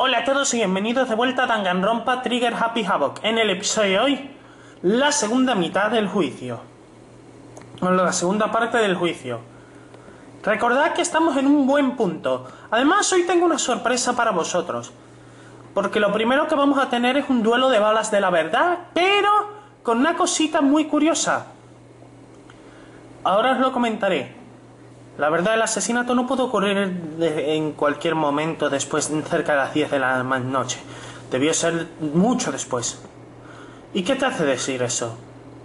Hola a todos y bienvenidos de vuelta a Danganronpa Trigger Happy Havoc. En el episodio de hoy, la segunda mitad del juicio. La segunda parte del juicio. Recordad que estamos en un buen punto. Además, hoy tengo una sorpresa para vosotros. Porque lo primero que vamos a tener es un duelo de balas de la verdad, pero con una cosita muy curiosa. Ahora os lo comentaré. La verdad, el asesinato no pudo ocurrir en cualquier momento después, cerca de las 10 de la noche. Debió ser mucho después. ¿Y qué te hace decir eso?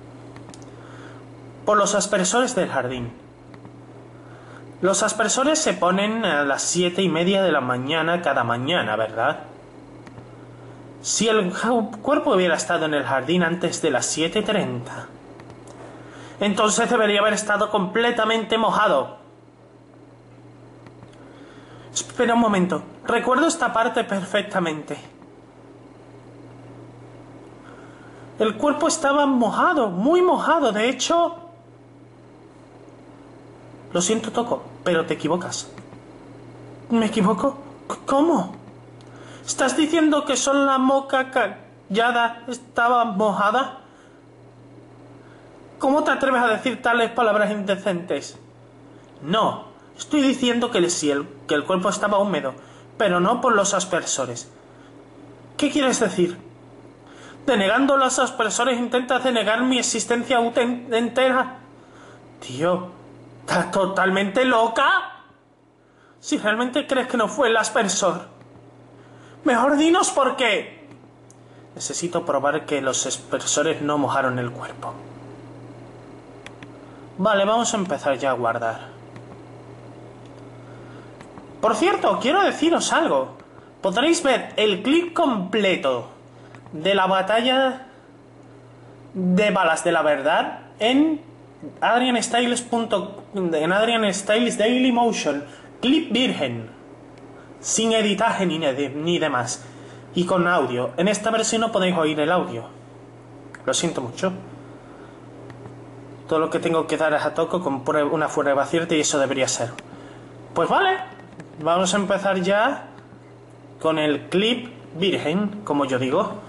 Por los aspersores del jardín. Los aspersores se ponen a las 7:30 de la mañana cada mañana, ¿verdad? Si el cuerpo hubiera estado en el jardín antes de las 7:30, entonces debería haber estado completamente mojado. Espera un momento, recuerdo esta parte perfectamente. El cuerpo estaba mojado, muy mojado, de hecho... Lo siento, Toko, pero te equivocas. ¿Me equivoco? ¿Cómo? ¿Estás diciendo que solo la moca callada estaba mojada? ¿Cómo te atreves a decir tales palabras indecentes? No. Estoy diciendo que el cuerpo estaba húmedo, pero no por los aspersores. ¿Qué quieres decir? ¿Denegando los aspersores intentas denegar mi existencia entera? Tío, ¿estás totalmente loca? Si realmente crees que no fue el aspersor, mejor dinos por qué. Necesito probar que los aspersores no mojaron el cuerpo. Vale, vamos a empezar ya a guardar. Por cierto, quiero deciros algo. Podréis ver el clip completo de la batalla de balas de la verdad en Adrian Styles Dailymotion. Clip virgen. Sin editaje ni demás. Y con audio. En esta versión no podéis oír el audio. Lo siento mucho. Todo lo que tengo que dar es a Toko con una prueba cierta y eso debería ser. Pues vale. Vamos a empezar ya con el clip virgen, como yo digo.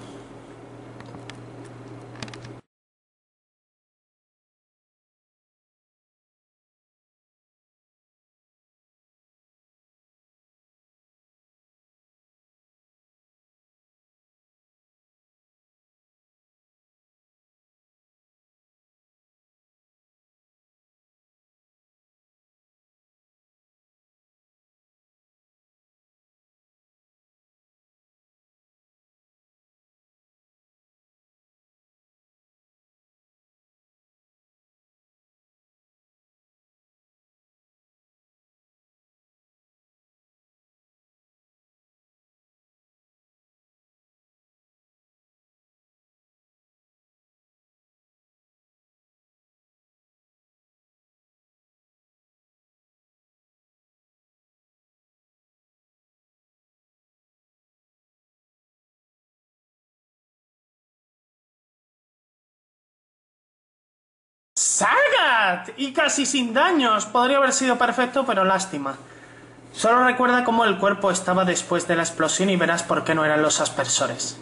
¡Sagat! Y casi sin daños. Podría haber sido perfecto, pero lástima. Solo recuerda cómo el cuerpo estaba después de la explosión y verás por qué no eran los aspersores.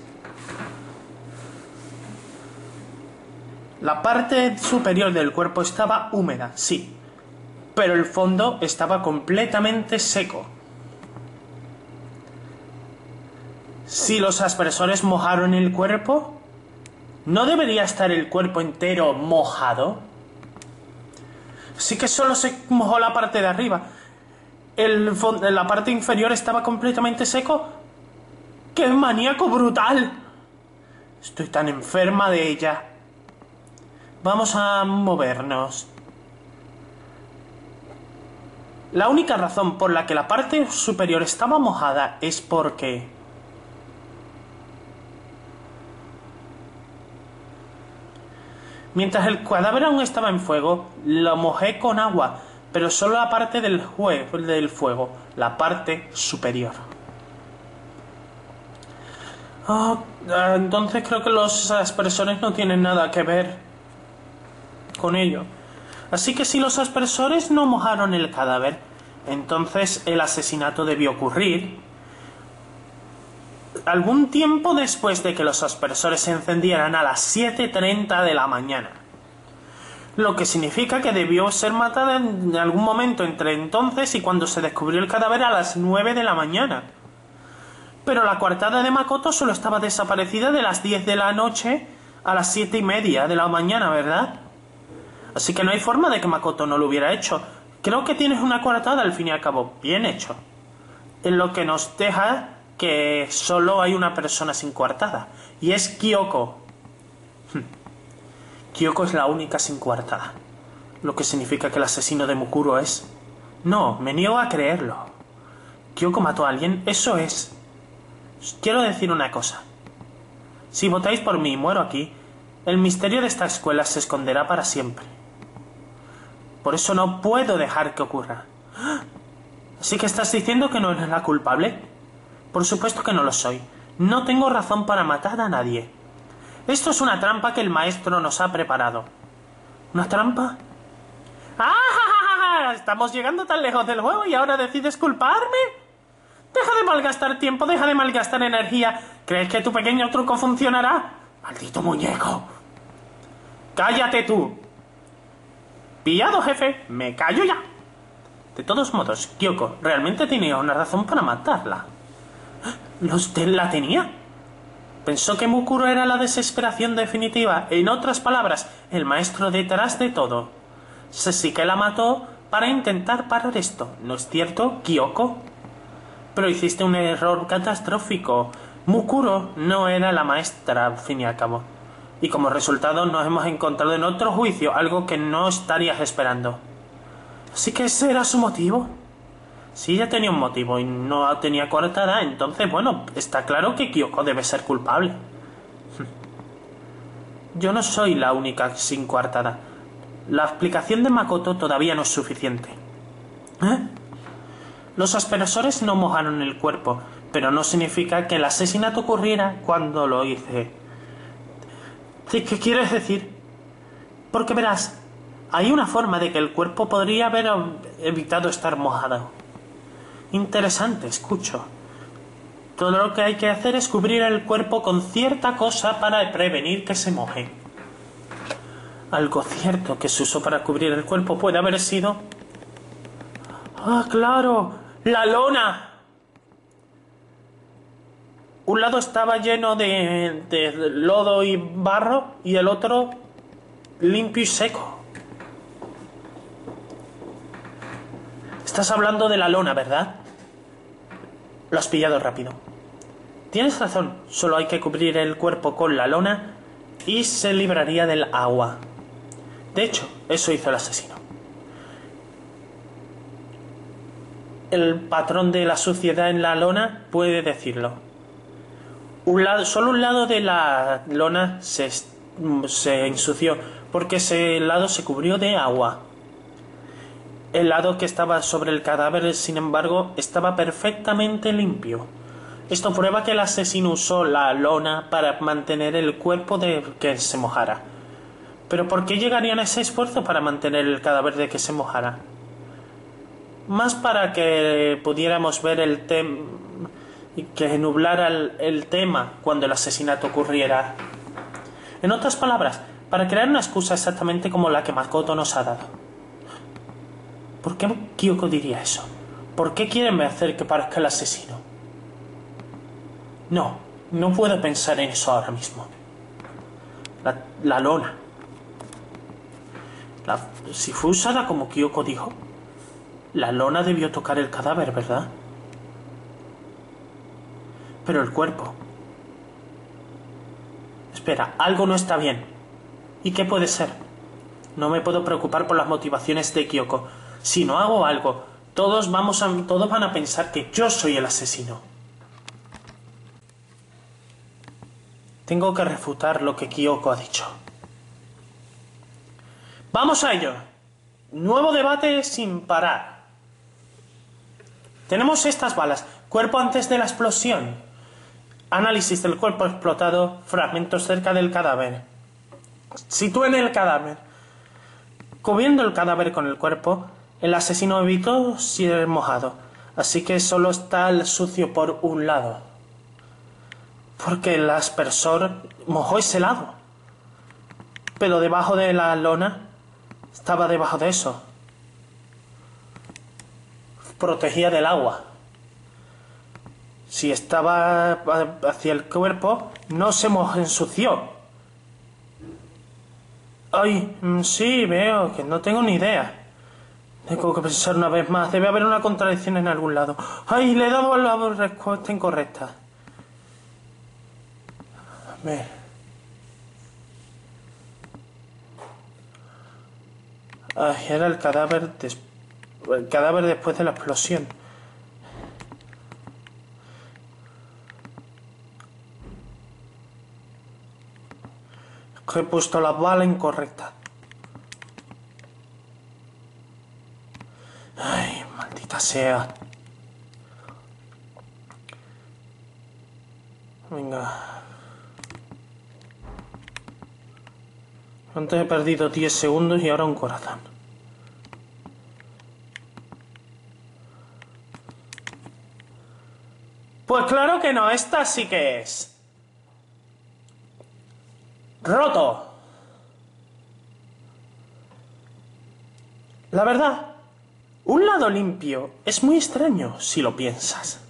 La parte superior del cuerpo estaba húmeda, sí, pero el fondo estaba completamente seco. Si los aspersores mojaron el cuerpo, ¿no debería estar el cuerpo entero mojado? Sí que solo se mojó la parte de arriba. La parte inferior estaba completamente seco. ¡Qué maníaco brutal! Estoy tan enferma de ella. Vamos a movernos. La única razón por la que la parte superior estaba mojada es porque... mientras el cadáver aún estaba en fuego, lo mojé con agua, pero solo la parte del fuego, la parte superior. Entonces creo que los aspersores no tienen nada que ver con ello. Así que si los aspersores no mojaron el cadáver, entonces el asesinato debió ocurrir algún tiempo después de que los aspersores se encendieran a las 7:30 de la mañana. Lo que significa que debió ser matada en algún momento entre entonces y cuando se descubrió el cadáver a las 9 de la mañana. Pero la coartada de Makoto solo estaba desaparecida de las 10 de la noche a las 7:30 de la mañana, ¿verdad? Así que no hay forma de que Makoto no lo hubiera hecho. Creo que tienes una coartada al fin y al cabo. Bien hecho. En lo que nos deja que solo hay una persona sin coartada. Y es Kyoko. Kyoko es la única sin coartada. Lo que significa que el asesino de Mukuro es... No, me niego a creerlo. Kyoko mató a alguien, eso es. Quiero decir una cosa. Si votáis por mí y muero aquí, el misterio de esta escuela se esconderá para siempre. Por eso no puedo dejar que ocurra. ¿Así que estás diciendo que no eres la culpable? Por supuesto que no lo soy. No tengo razón para matar a nadie. Esto es una trampa que el maestro nos ha preparado. ¿Una trampa? ¡Ah! Estamos llegando tan lejos del juego y ahora decides culparme. Deja de malgastar tiempo, deja de malgastar energía. ¿Crees que tu pequeño truco funcionará? ¡Maldito muñeco! ¡Cállate tú! Pillado, jefe. Me callo ya. De todos modos, Kyoko realmente tenía una razón para matarla. ¿La tenía? Pensó que Mukuro era la desesperación definitiva. En otras palabras, el maestro detrás de todo. Sí que la mató para intentar parar esto. ¿No es cierto, Kyoko? Pero hiciste un error catastrófico. Mukuro no era la maestra, al fin y al cabo. Y como resultado nos hemos encontrado en otro juicio, algo que no estarías esperando. ¿Así que ese era su motivo? Si ella tenía un motivo y no tenía coartada, entonces, bueno, está claro que Kyoko debe ser culpable. Yo no soy la única sin coartada. La explicación de Makoto todavía no es suficiente. Los aspersores no mojaron el cuerpo, pero no significa que el asesinato ocurriera cuando lo hice. ¿Qué quieres decir? Porque verás, hay una forma de que el cuerpo podría haber evitado estar mojado. Interesante, escucho. Todo lo que hay que hacer es cubrir el cuerpo con cierta cosa para prevenir que se moje. Algo cierto que se usó para cubrir el cuerpo puede haber sido... ¡Ah, claro! ¡La lona! Un lado estaba lleno de lodo y barro y el otro limpio y seco. Estás hablando de la lona, ¿verdad? Lo has pillado rápido. Tienes razón, solo hay que cubrir el cuerpo con la lona y se libraría del agua. De hecho, eso hizo el asesino. El patrón de la suciedad en la lona puede decirlo. Solo un lado de la lona se ensució, porque ese lado se cubrió de agua. El lado que estaba sobre el cadáver, sin embargo, estaba perfectamente limpio. Esto prueba que el asesino usó la lona para mantener el cuerpo de que se mojara. ¿Pero por qué llegarían a ese esfuerzo para mantener el cadáver de que se mojara? Más para que pudiéramos ver el tema y que nublara el tema cuando el asesinato ocurriera. En otras palabras, para crear una excusa exactamente como la que Makoto nos ha dado. ¿Por qué Kyoko diría eso? ¿Por qué quieren hacer que parezca el asesino? No puedo pensar en eso ahora mismo. La lona. Si fue usada como Kyoko dijo, la lona debió tocar el cadáver, ¿verdad? Pero el cuerpo... Espera, algo no está bien. ¿Y qué puede ser? No me puedo preocupar por las motivaciones de Kyoko. Si no hago algo, todos van a pensar que yo soy el asesino. Tengo que refutar lo que Kyoko ha dicho. ¡Vamos a ello! Nuevo debate sin parar. Tenemos estas balas. Cuerpo antes de la explosión. Análisis del cuerpo explotado. Fragmentos cerca del cadáver. Sitúen el cadáver. Cubriendo el cadáver con el cuerpo, el asesino evitó ser mojado. Así que solo está el sucio por un lado. Porque el aspersor mojó ese lado. Pero debajo de la lona estaba debajo de eso. Protegía del agua. Si estaba hacia el cuerpo, no se ensució. Ay, sí, veo que no tengo ni idea. Tengo que pensar una vez más. Debe haber una contradicción en algún lado. Ay, le he dado a la respuesta incorrecta. A ver. Ay, era el cadáver después de la explosión. He puesto la bala incorrecta. Ay, maldita sea. Venga. Antes he perdido 10 segundos y ahora un corazón. Pues claro que no, esta sí que es. Roto. La verdad, un lado limpio es muy extraño si lo piensas.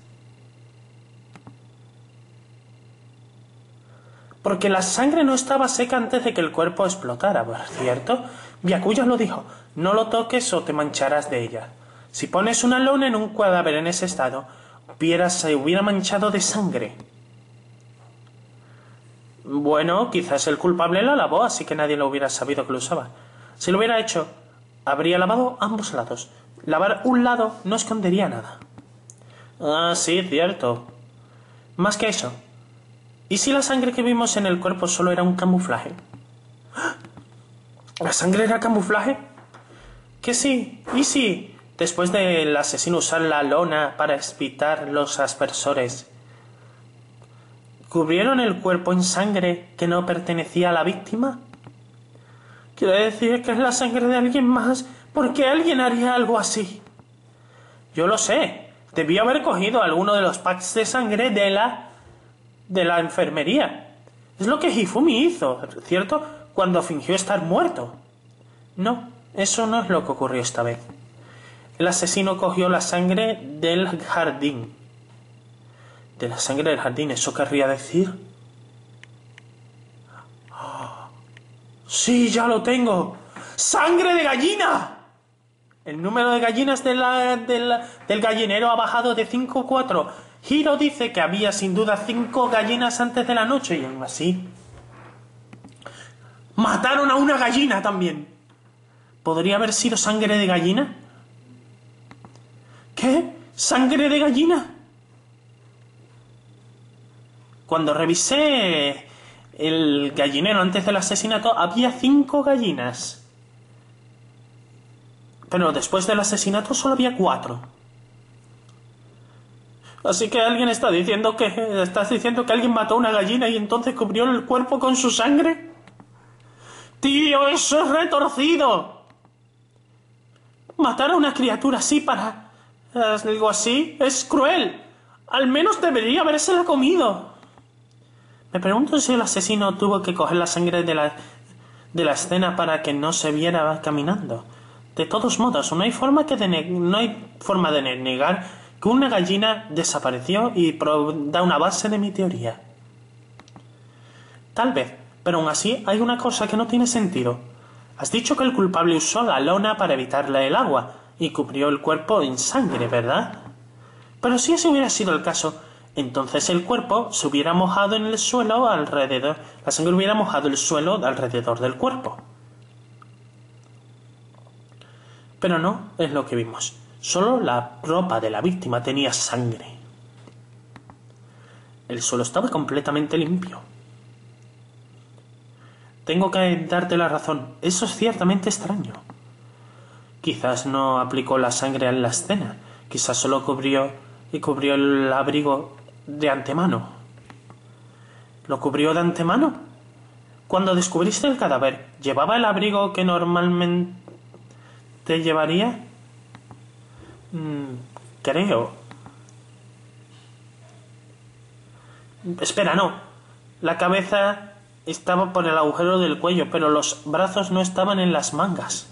Porque la sangre no estaba seca antes de que el cuerpo explotara, ¿cierto? Byakuya lo dijo, no lo toques o te mancharás de ella. Si pones una lona en un cadáver en ese estado, se hubiera manchado de sangre. Bueno, quizás el culpable la lavó, así que nadie lo hubiera sabido que lo usaba. Si lo hubiera hecho, habría lavado ambos lados. Lavar un lado no escondería nada. Ah, sí, cierto. Más que eso. ¿Y si la sangre que vimos en el cuerpo solo era un camuflaje? ¿La sangre era camuflaje? Que sí. ¿Y si después del asesino usar la lona para evitar los aspersores, cubrieron el cuerpo en sangre que no pertenecía a la víctima? Quiere decir que es la sangre de alguien más. ¿Por qué alguien haría algo así? Yo lo sé. Debió haber cogido alguno de los packs de sangre de la enfermería. Es lo que Hifumi hizo, ¿cierto? Cuando fingió estar muerto. No, eso no es lo que ocurrió esta vez. El asesino cogió la sangre del jardín. ¿De la sangre del jardín? ¿Eso querría decir? ¡Sí, ya lo tengo! ¡Sangre de gallina! El número de gallinas del gallinero ha bajado de 5 a 4. Hiro dice que había sin duda 5 gallinas antes de la noche y aún así mataron a una gallina también. ¿Podría haber sido sangre de gallina? ¿Qué? ¿Sangre de gallina? Cuando revisé el gallinero antes del asesinato había 5 gallinas. Pero después del asesinato solo había 4. Así que alguien está diciendo que... ¿Estás diciendo que alguien mató a una gallina y entonces cubrió el cuerpo con su sangre? ¡Tío, eso es retorcido! Matar a una criatura así para... algo así es cruel. Al menos debería habérsela comido. Me pregunto si el asesino tuvo que coger la sangre de la escena para que no se viera caminando. De todos modos, no hay forma de negar que una gallina desapareció y da una base de mi teoría. Tal vez, pero aún así hay una cosa que no tiene sentido. Has dicho que el culpable usó la lona para evitarle el agua y cubrió el cuerpo en sangre, ¿verdad? Pero si ese hubiera sido el caso, entonces el cuerpo se hubiera mojado en el suelo alrededor. La sangre hubiera mojado el suelo alrededor del cuerpo. Pero no es lo que vimos. Solo la ropa de la víctima tenía sangre. El suelo estaba completamente limpio. Tengo que darte la razón. Eso es ciertamente extraño. Quizás no aplicó la sangre en la escena. Quizás solo cubrió el abrigo de antemano. ¿Lo cubrió de antemano? Cuando descubriste el cadáver, ¿llevaba el abrigo que normalmente llevaría? Creo. Espera, no. La cabeza estaba por el agujero del cuello, pero los brazos no estaban en las mangas.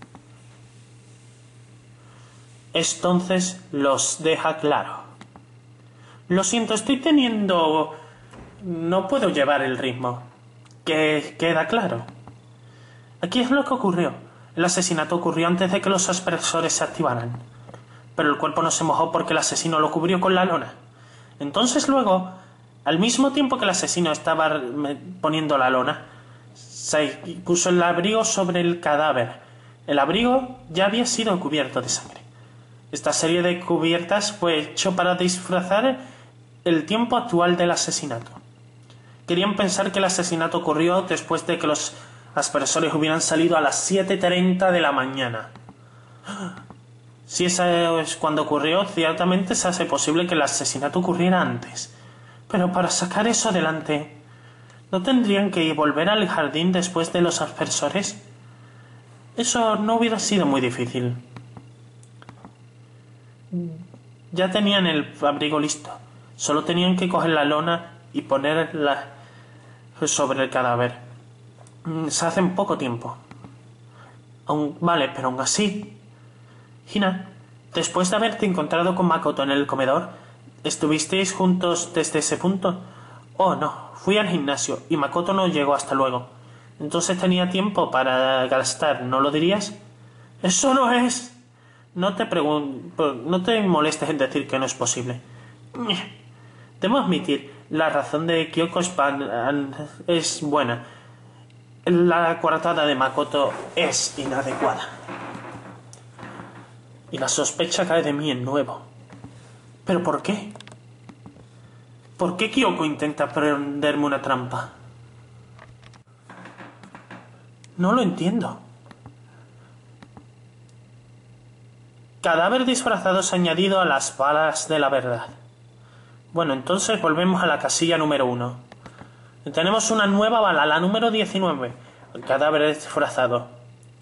Entonces los deja claro. Lo siento, estoy teniendo... No puedo llevar el ritmo. Que queda claro. Aquí es lo que ocurrió. El asesinato ocurrió antes de que los aspersores se activaran. Pero el cuerpo no se mojó porque el asesino lo cubrió con la lona. Entonces luego, al mismo tiempo que el asesino estaba poniendo la lona, se puso el abrigo sobre el cadáver. El abrigo ya había sido cubierto de sangre. Esta serie de cubiertas fue hecho para disfrazar el tiempo actual del asesinato. Querían pensar que el asesinato ocurrió después de que los aspersores hubieran salido a las 7:30 de la mañana. Si esa es cuando ocurrió, ciertamente se hace posible que el asesinato ocurriera antes. Pero para sacar eso adelante, ¿no tendrían que volver al jardín después de los aspersores? Eso no hubiera sido muy difícil. Ya tenían el abrigo listo. Solo tenían que coger la lona y ponerla sobre el cadáver. Se hace en poco tiempo. Vale, pero aún así... Hina, después de haberte encontrado con Makoto en el comedor, ¿estuvisteis juntos desde ese punto? Oh, no, fui al gimnasio y Makoto no llegó hasta luego. Entonces tenía tiempo para gastar, ¿no lo dirías? ¡Eso no es! No te molestes en decir que no es posible. Debo admitir, la razón de Kyoko es buena. La coartada de Makoto es inadecuada. Y la sospecha cae de mí en nuevo. ¿Pero por qué? ¿Por qué Kyoko intenta prenderme una trampa? No lo entiendo. Cadáver disfrazados añadido a las balas de la verdad. Bueno, entonces volvemos a la casilla número 1. Tenemos una nueva bala, la número 19. El cadáver disfrazado.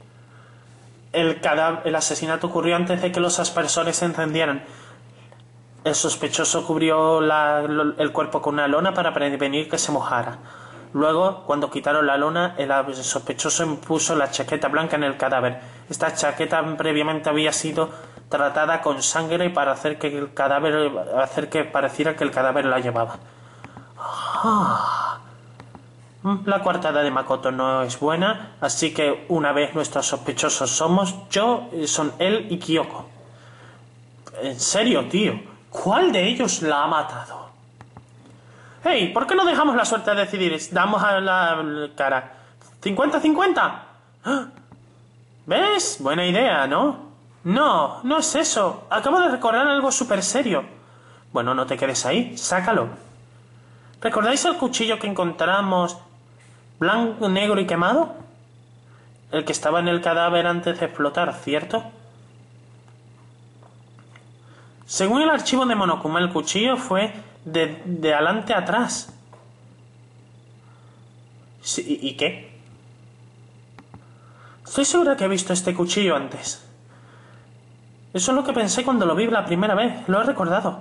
El asesinato ocurrió antes de que los aspersores se encendieran. El sospechoso cubrió el cuerpo con una lona para prevenir que se mojara. Luego, cuando quitaron la lona, el sospechoso puso la chaqueta blanca en el cadáver. Esta chaqueta previamente había sido tratada con sangre para hacer que pareciera que el cadáver la llevaba. La coartada de Makoto no es buena, así que una vez nuestros sospechosos son él y Kyoko. En serio, tío, ¿cuál de ellos la ha matado? Hey, ¿por qué no dejamos la suerte a decidir? Damos a la cara. ¿50-50? ¿Ves? Buena idea, ¿no? No, no es eso. Acabo de recordar algo súper serio. Bueno, no te quedes ahí, sácalo. ¿Recordáis el cuchillo que encontramos blanco, negro y quemado? El que estaba en el cadáver antes de explotar, ¿cierto? Según el archivo de Monokuma, el cuchillo fue de adelante a atrás. Sí, ¿y qué? Estoy segura que he visto este cuchillo antes. Eso es lo que pensé cuando lo vi la primera vez. Lo he recordado.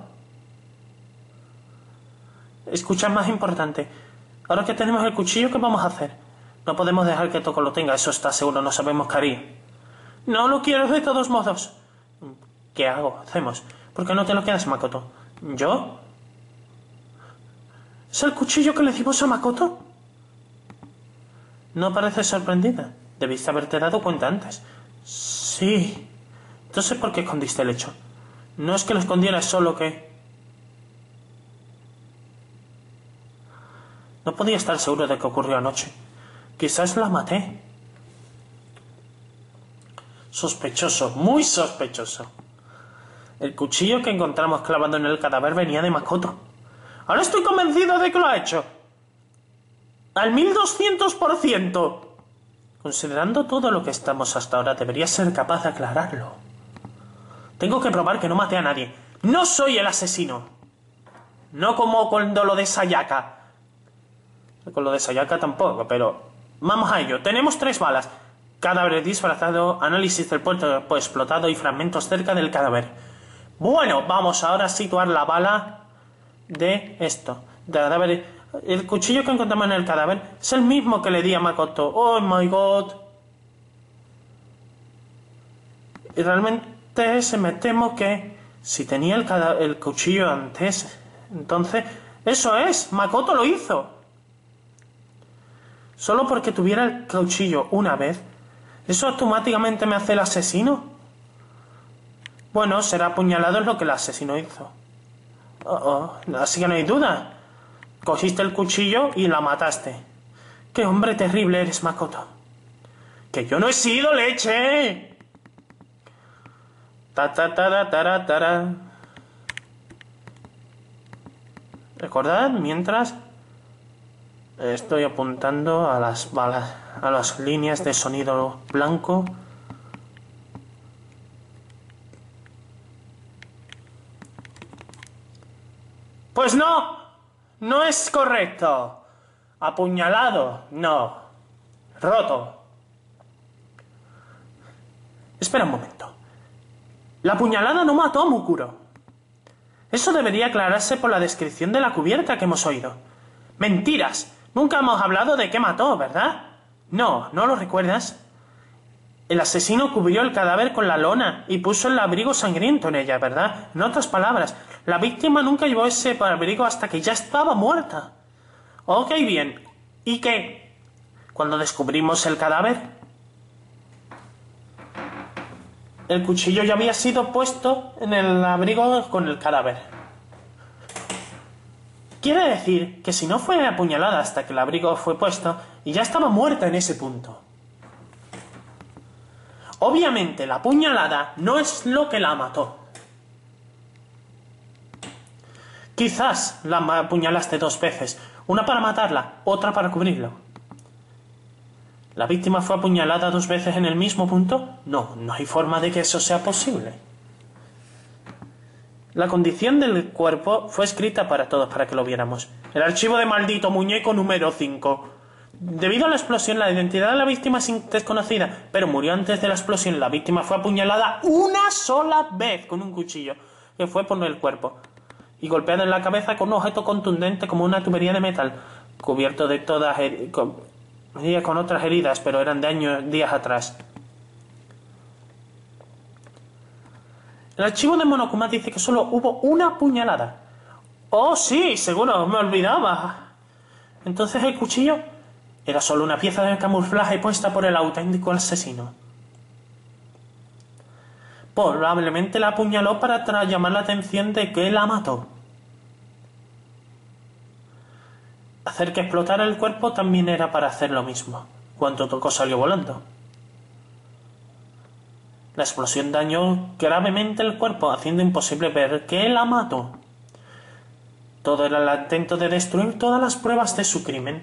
Escucha, más importante. Ahora que tenemos el cuchillo, ¿qué vamos a hacer? No podemos dejar que Toko lo tenga. Eso está seguro. No sabemos qué haría. No lo quiero de todos modos. ¿Qué hago? Hacemos. ¿Por qué no te lo quedas, Makoto? ¿Yo? ¿Es el cuchillo que le dimos a Makoto? No pareces sorprendida. Debiste haberte dado cuenta antes. Sí. Entonces, ¿por qué escondiste el hecho? No es que lo escondiera, solo que... No podía estar seguro de qué ocurrió anoche. Quizás la maté. Sospechoso, muy sospechoso. El cuchillo que encontramos clavado en el cadáver venía de Makoto. Ahora estoy convencido de que lo ha hecho. Al 1200%. Considerando todo lo que estamos hasta ahora, debería ser capaz de aclararlo. Tengo que probar que no maté a nadie. No soy el asesino. No como con lo de Sayaka. Con lo de Sayaka tampoco, pero... Vamos a ello. Tenemos 3 balas. Cadáver disfrazado, análisis del cuerpo explotado y fragmentos cerca del cadáver. Bueno, vamos ahora a situar la bala de esto. cadáver. El cuchillo que encontramos en el cadáver es el mismo que le di a Makoto. ¡Oh, my God! Y realmente me temo que si tenía el cuchillo antes, entonces... ¡Eso es! ¡Makoto lo hizo! Solo porque tuviera el cuchillo una vez, ¿eso automáticamente me hace el asesino? Bueno, ser apuñalado es lo que el asesino hizo. Así que no hay duda. Cogiste el cuchillo y la mataste. ¡Qué hombre terrible eres, Makoto! ¡Que yo no he sido, leche! Ta. Recordad, mientras estoy apuntando a las balas, a las líneas de sonido blanco. Pues no es correcto. Apuñalado, no. Roto. Espera un momento. La puñalada no mató a Mukuro. Eso debería aclararse por la descripción de la cubierta que hemos oído. ¡Mentiras! Nunca hemos hablado de qué mató, ¿verdad? ¿No lo recuerdas? El asesino cubrió el cadáver con la lona y puso el abrigo sangriento en ella, ¿verdad? En otras palabras, la víctima nunca llevó ese abrigo hasta que ya estaba muerta. Ok, bien. ¿Y qué? Cuando descubrimos el cadáver, el cuchillo ya había sido puesto en el abrigo con el cadáver. Quiere decir que si no fue apuñalada hasta que el abrigo fue puesto, y ya estaba muerta en ese punto. Obviamente, la puñalada no es lo que la mató. Quizás la apuñalaste 2 veces, una para matarla, otra para cubrirlo. ¿La víctima fue apuñalada 2 veces en el mismo punto? No hay forma de que eso sea posible. La condición del cuerpo fue escrita para todos, para que lo viéramos. El archivo de maldito muñeco número 5. Debido a la explosión, la identidad de la víctima es desconocida, pero murió antes de la explosión. La víctima fue apuñalada una sola vez con un cuchillo, que fue por el cuerpo, y golpeada en la cabeza con un objeto contundente como una tubería de metal, cubierto de todas con otras heridas, pero eran de días atrás. El archivo de Monokuma dice que solo hubo una puñalada. ¡Oh, sí! Seguro, me olvidaba. Entonces el cuchillo era solo una pieza de camuflaje puesta por el auténtico asesino. Probablemente la apuñaló para llamar la atención de que la mató. Hacer que explotara el cuerpo también era para hacer lo mismo. Cuando tocó salió volando. La explosión dañó gravemente el cuerpo, haciendo imposible ver que la mató. Todo era el intento de destruir todas las pruebas de su crimen.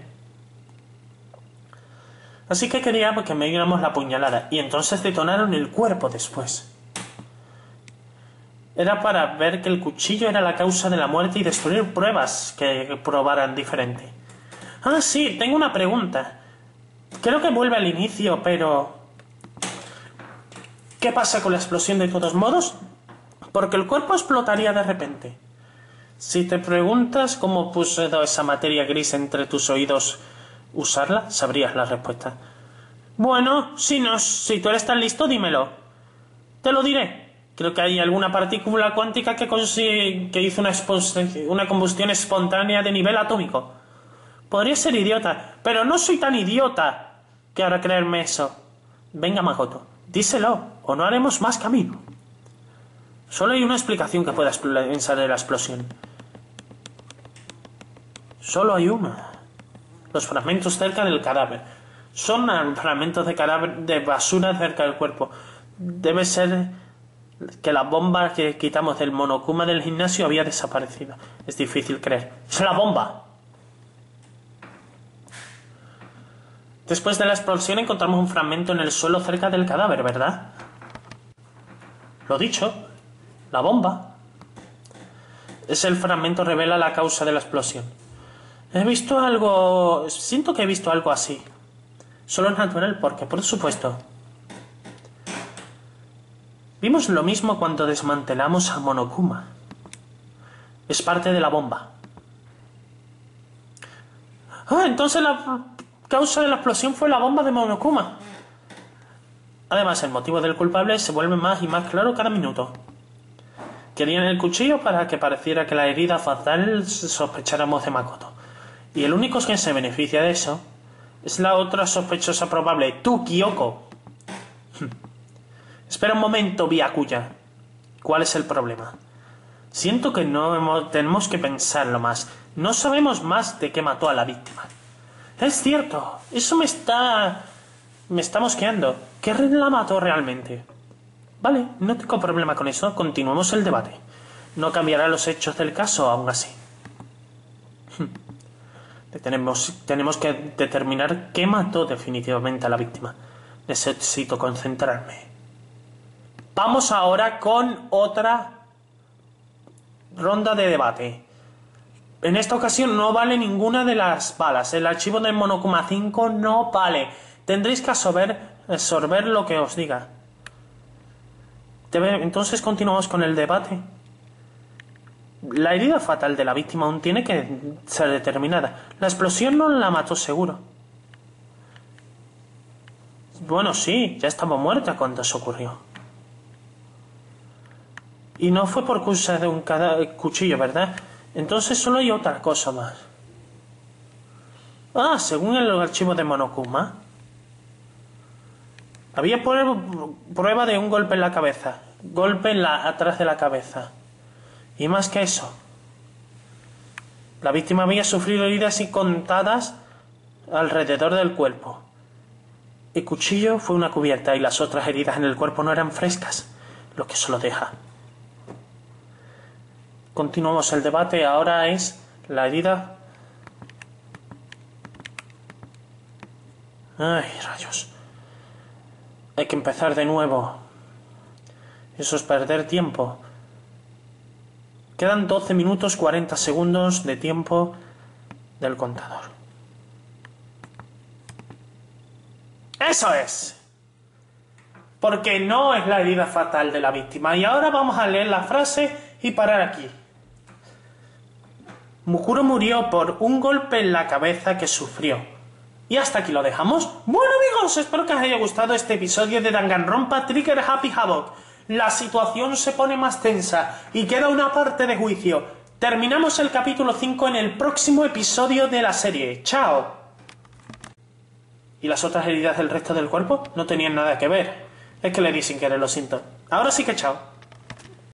Así que quería que me diéramos la puñalada, y entonces detonaron el cuerpo después. Era para ver que el cuchillo era la causa de la muerte y destruir pruebas que probaran diferente. Ah, sí, tengo una pregunta. Creo que vuelve al inicio, pero... ¿qué pasa con la explosión de todos modos? Porque el cuerpo explotaría de repente. Si te preguntas cómo puse esa materia gris entre tus oídos usarla, sabrías la respuesta. Bueno, si tú eres tan listo, dímelo. Te lo diré. Creo que hay alguna partícula cuántica que hizo una combustión espontánea de nivel atómico. Podría ser idiota, pero no soy tan idiota que ahora creerme eso. Venga, Makoto, díselo, o no haremos más camino. Solo hay una explicación que pueda pensar de la explosión. Solo hay una. Los fragmentos cerca del cadáver. Son fragmentos de cadáver, de basura cerca del cuerpo. Debe ser que la bomba que quitamos del Monokuma del gimnasio había desaparecido. Es difícil creer. ¡Es la bomba! Después de la explosión encontramos un fragmento en el suelo cerca del cadáver, ¿verdad? Lo dicho, la bomba. Ese fragmento revela la causa de la explosión. Siento que he visto algo así. Solo es natural porque, por supuesto, vimos lo mismo cuando desmantelamos a Monokuma. Es parte de la bomba. Ah, entonces la causa de la explosión fue la bomba de Monokuma. Además, el motivo del culpable se vuelve más y más claro cada minuto. Querían el cuchillo para que pareciera que la herida fatal sospecháramos de Makoto. Y el único que se beneficia de eso es la otra sospechosa probable, tú, Kyoko. Espera un momento, Byakuya. ¿Cuál es el problema? Siento que tenemos que pensarlo más. No sabemos más de qué mató a la víctima. Es cierto, eso me está mosqueando. ¿Qué la mató realmente? Vale, no tengo problema con eso. Continuemos el debate. No cambiará los hechos del caso, aún así. Tenemos que determinar qué mató definitivamente a la víctima. Necesito concentrarme. Vamos ahora con otra ronda de debate. En esta ocasión no vale ninguna de las balas. El archivo de Monokuma 5 no vale. Tendréis que absorber lo que os diga. Entonces continuamos con el debate. La herida fatal de la víctima aún tiene que ser determinada. La explosión no la mató seguro. Bueno, sí, ya estaba muerta cuando eso ocurrió. Y no fue por causa de un cuchillo, ¿verdad? Entonces solo hay otra cosa más. Ah, según el archivo de Monokuma, había prueba de un golpe en la cabeza. Golpe atrás de la cabeza. Y más que eso, la víctima había sufrido heridas incontadas alrededor del cuerpo. El cuchillo fue una cubierta y las otras heridas en el cuerpo no eran frescas, lo que solo deja. Continuamos el debate, ahora es la herida. Ay, rayos. Hay que empezar de nuevo. Eso es perder tiempo. Quedan 12 minutos 40 segundos de tiempo del contador. ¡Eso es! Porque no es la herida fatal de la víctima. Y ahora vamos a leer la frase y parar aquí. Mukuro murió por un golpe en la cabeza que sufrió. Y hasta aquí lo dejamos. Bueno, amigos, espero que os haya gustado este episodio de Danganronpa Trigger Happy Havoc. La situación se pone más tensa y queda una parte de juicio. Terminamos el capítulo 5 en el próximo episodio de la serie. ¡Chao! ¿Y las otras heridas del resto del cuerpo? No tenían nada que ver. Es que le di sin querer, lo siento. Ahora sí que chao.